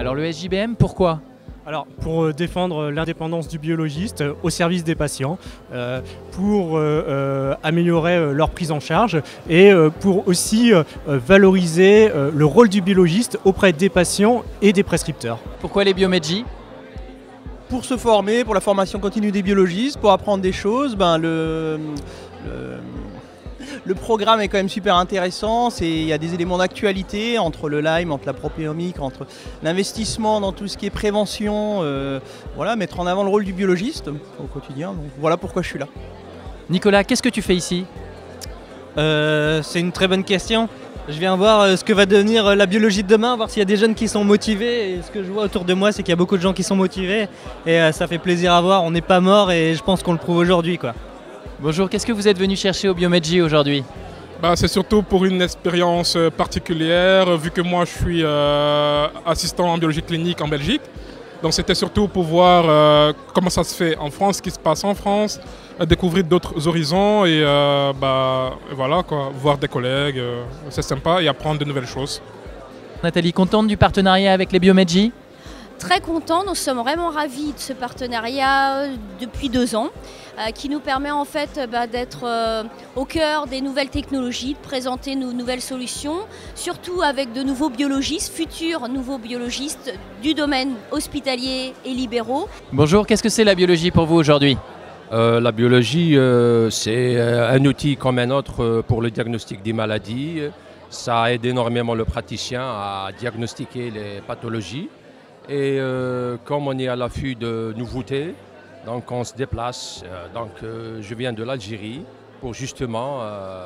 Alors le SJBM, pourquoi? Alors, pour défendre l'indépendance du biologiste au service des patients, pour améliorer leur prise en charge et pour aussi valoriser le rôle du biologiste auprès des patients et des prescripteurs. Pourquoi les Biomed-J? Pour se former, pour la formation continue des biologistes, pour apprendre des choses, le programme est quand même super intéressant. Il y a des éléments d'actualité entre le Lyme, entre la protéomique, entre l'investissement dans tout ce qui est prévention. Voilà, mettre en avant le rôle du biologiste au quotidien. Donc voilà pourquoi je suis là. Nicolas, qu'est-ce que tu fais ici? C'est une très bonne question. Je viens voir ce que va devenir la biologie de demain, voir s'il y a des jeunes qui sont motivés. Et ce que je vois autour de moi, c'est qu'il y a beaucoup de gens qui sont motivés. Et ça fait plaisir à voir. On n'est pas mort et je pense qu'on le prouve aujourd'hui, quoi. Bonjour, qu'est-ce que vous êtes venu chercher au Biomed-J aujourd'hui? C'est surtout pour une expérience particulière, vu que moi je suis assistant en biologie clinique en Belgique. Donc c'était surtout pour voir comment ça se fait en France, ce qui se passe en France, découvrir d'autres horizons et voilà, quoi, voir des collègues, c'est sympa et apprendre de nouvelles choses. Nathalie, contente du partenariat avec les Biomed-J? Très content, nous sommes vraiment ravis de ce partenariat depuis 2 ans qui nous permet en fait d'être au cœur des nouvelles technologies, de présenter nos nouvelles solutions, surtout avec de nouveaux biologistes, futurs nouveaux biologistes du domaine hospitalier et libéraux. Bonjour, qu'est-ce que c'est la biologie pour vous aujourd'hui? La biologie, c'est un outil comme un autre pour le diagnostic des maladies. Ça aide énormément le praticien à diagnostiquer les pathologies. Et comme on est à l'affût de nouveautés, donc on se déplace. Je viens de l'Algérie pour justement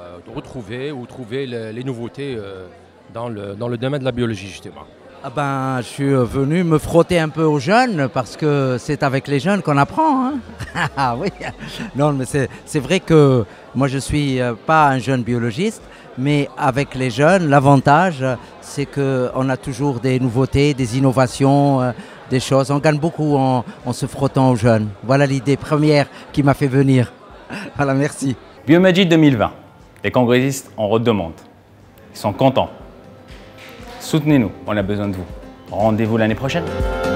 trouver les nouveautés dans le domaine de la biologie justement. Je suis venu me frotter un peu aux jeunes parce que c'est avec les jeunes qu'on apprend. Hein. Ah oui. Non, mais c'est vrai que moi je suis pas un jeune biologiste, mais avec les jeunes, l'avantage c'est qu'on a toujours des nouveautés, des innovations, des choses. On gagne beaucoup en se frottant aux jeunes. Voilà l'idée première qui m'a fait venir. Voilà, merci. Biomed-J 2020. Les congressistes en redemandent. Ils sont contents. Soutenez-nous, on a besoin de vous. Rendez-vous l'année prochaine.